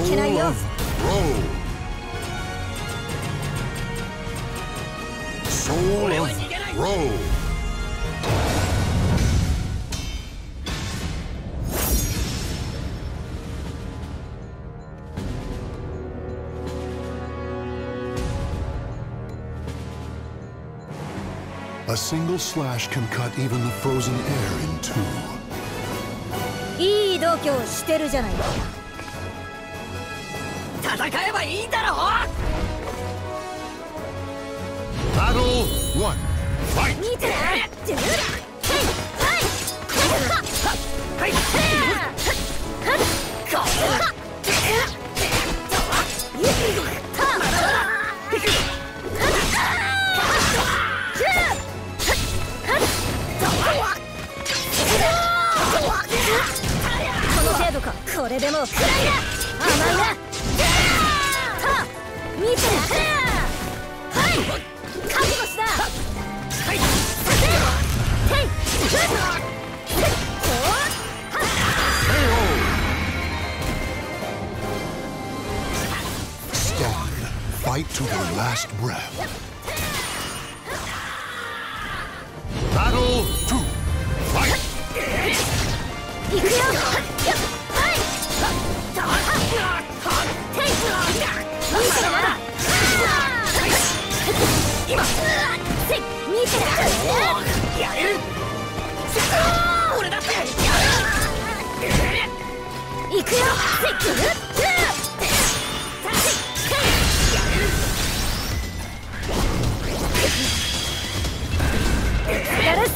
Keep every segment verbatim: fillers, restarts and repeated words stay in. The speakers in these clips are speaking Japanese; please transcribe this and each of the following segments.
けないよ。 Soul of Roll. A single slash can cut even the frozen air in two. いい度胸してるじゃないか。 戦えばいいだろう。 Battle one. Fight. 見て。この程度か。これでもうくらいだ。甘いな。見て。はい。覚悟した。はい。させ。へい。 Stand. Fight to their last breath. Battle two. Fight. 行くよ。はい。見てな。今。見てな。やる。俺だって。行くよ。やるさ。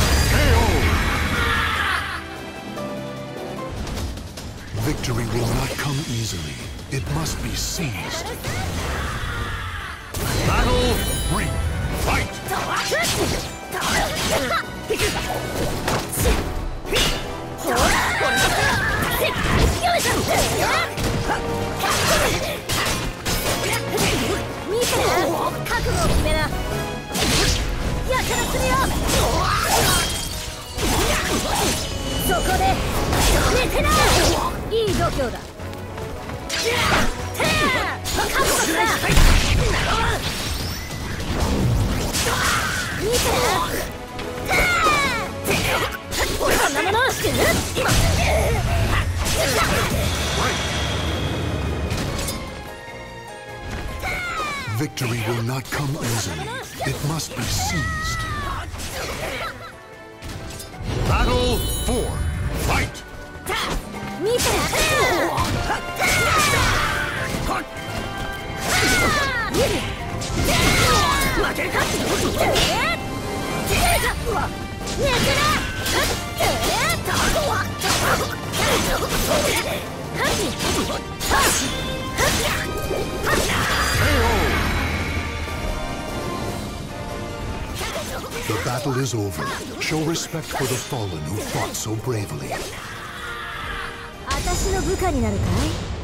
Victory will not come easily. It must be seized. Battle three. Fight. いい度胸だ。見て。こんなもの。 Victory will not come easily. It must be seized. Battle four. Fight. 見て。負けるか。 The battle is over. Show respect for the fallen who fought so bravely. 私の部下になるかい？